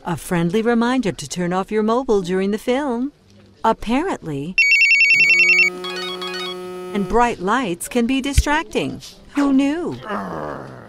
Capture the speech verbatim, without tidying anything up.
A friendly reminder to turn off your mobile during the film. Apparently, and bright lights can be distracting. Who knew?